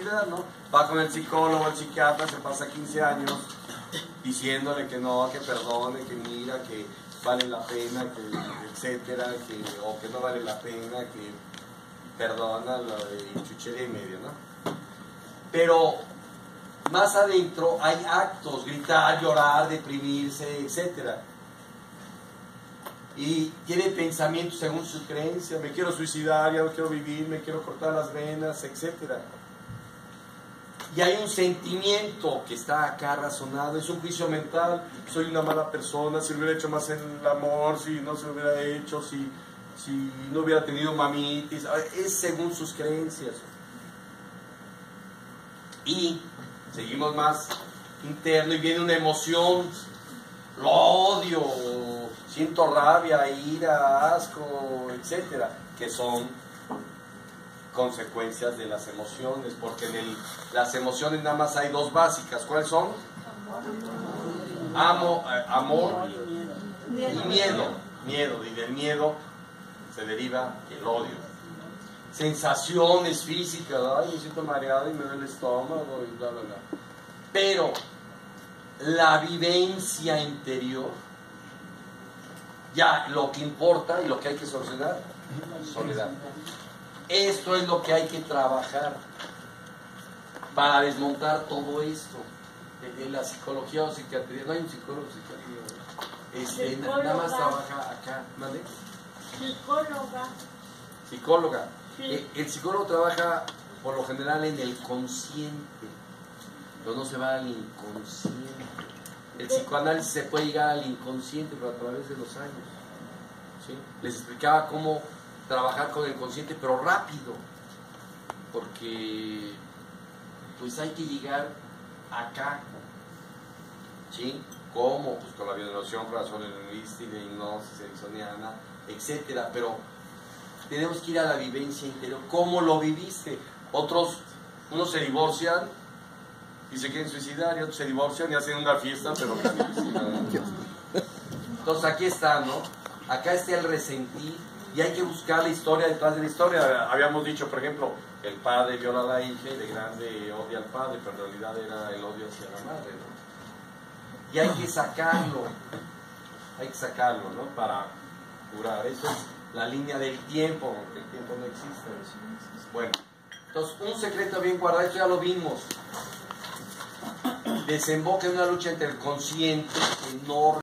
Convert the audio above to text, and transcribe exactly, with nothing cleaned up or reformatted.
suicidar, ¿no? Va con el psicólogo, el psiquiatra, se pasa quince años diciéndole que no, que perdone, que mira, que vale la pena, que etcétera, que, o que no vale la pena, que perdona, lo de chuchería y medio, ¿no? Pero más adentro hay actos, gritar, llorar, deprimirse, etcétera. Y tiene pensamientos según su creencia, me quiero suicidar, ya no quiero vivir, me quiero cortar las venas, etcétera. Y hay un sentimiento que está acá razonado, es un juicio mental, soy una mala persona, si hubiera hecho más el amor, si no se hubiera hecho, si, si no hubiera tenido mamitis, es según sus creencias. Y seguimos más interno y viene una emoción, lo odio, siento rabia, ira, asco, etcétera, que son consecuencias de las emociones, porque en el, las emociones nada más hay dos básicas. ¿Cuáles son? Amo, eh, amor y miedo. Miedo, y del miedo se deriva el odio. Sensaciones físicas, ay, me siento mareado y me duele el estómago y bla, bla, bla. Pero la vivencia interior, ya lo que importa y lo que hay que solucionar, soledad. Esto es lo que hay que trabajar para desmontar todo esto. En la psicología o psiquiatría, no hay un psicólogo psiquiatría, este, nada más trabaja acá. ¿Vale? Psicóloga. Psicóloga. Sí. El psicólogo trabaja por lo general en el consciente, pero no se va al inconsciente. El psicoanálisis se puede llegar al inconsciente, pero a través de los años. ¿Sí? Les explicaba cómo trabajar con el consciente, pero rápido, porque pues hay que llegar acá. ¿Sí? ¿Cómo? Pues con la bioevolución, razón lingüística, hipnosis ericksoniana, etcétera, pero tenemos que ir a la vivencia interior. ¿Cómo lo viviste? Otros, unos se divorcian y se quieren suicidar, y otros se divorcian y hacen una fiesta, pero entonces aquí está, ¿no? Acá está el resentir y hay que buscar la historia detrás de la historia. Habíamos dicho, por ejemplo, el padre viola a la hija y de grande odia al padre, pero en realidad era el odio hacia la madre, ¿no? Y hay que sacarlo, hay que sacarlo, ¿no? Para curar. Eso es la línea del tiempo, aunque el tiempo no existe. Bueno, entonces un secreto bien guardado, esto ya lo vimos. Desemboca en una lucha entre el consciente, el no